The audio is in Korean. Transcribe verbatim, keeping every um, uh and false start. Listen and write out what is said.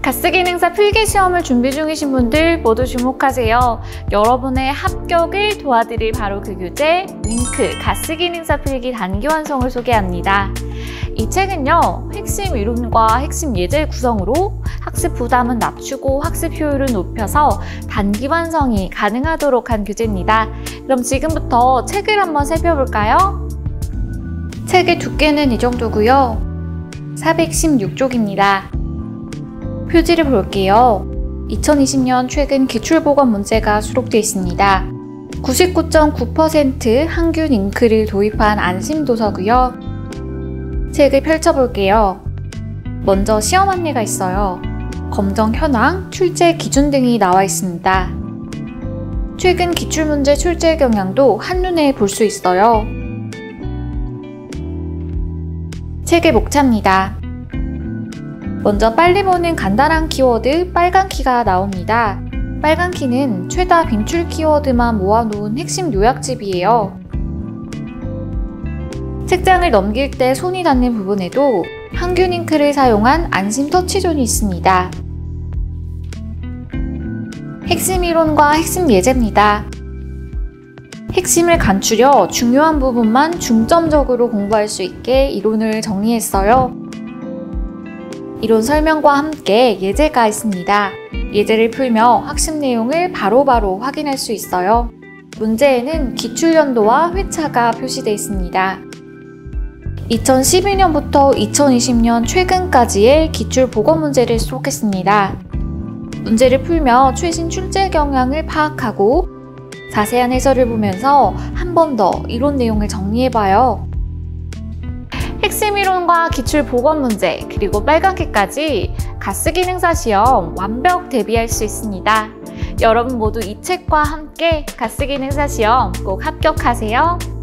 가스기능사 필기시험을 준비 중이신 분들 모두 주목하세요. 여러분의 합격을 도와드릴 바로 그 교재 윙크 가스기능사 필기 단기 완성을 소개합니다. 이 책은요, 핵심 이론과 핵심 예제 구성으로 학습 부담은 낮추고 학습 효율을 높여서 단기 완성이 가능하도록 한 교재입니다. 그럼 지금부터 책을 한번 살펴볼까요? 책의 두께는 이 정도고요. 사백십육 쪽입니다. 표지를 볼게요. 이천이십 년 최근 기출보건 문제가 수록되어 있습니다. 구십구 점 구 퍼센트 항균 잉크를 도입한 안심도서고요. 책을 펼쳐볼게요. 먼저 시험 안내가 있어요. 검정 현황, 출제 기준 등이 나와 있습니다. 최근 기출문제 출제 경향도 한눈에 볼 수 있어요. 책의 목차입니다. 먼저 빨리 보는 간단한 키워드 빨간 키가 나옵니다. 빨간 키는 최다 빈출 키워드만 모아놓은 핵심 요약집이에요. 책장을 넘길 때 손이 닿는 부분에도 항균 잉크를 사용한 안심 터치존이 있습니다. 핵심 이론과 핵심 예제입니다. 핵심을 간추려 중요한 부분만 중점적으로 공부할 수 있게 이론을 정리했어요. 이론 설명과 함께 예제가 있습니다. 예제를 풀며 학습 내용을 바로바로 확인할 수 있어요. 문제에는 기출연도와 회차가 표시되어 있습니다. 이천십이 년부터 이천이십 년 최근까지의 기출 보건 문제를 수록했습니다. 문제를 풀며 최신 출제 경향을 파악하고 자세한 해설을 보면서 한 번 더 이론 내용을 정리해봐요. 핵심 이론과 기출 보건 문제, 그리고 빨간키까지 가스기능사 시험 완벽 대비할 수 있습니다. 여러분 모두 이 책과 함께 가스기능사 시험 꼭 합격하세요.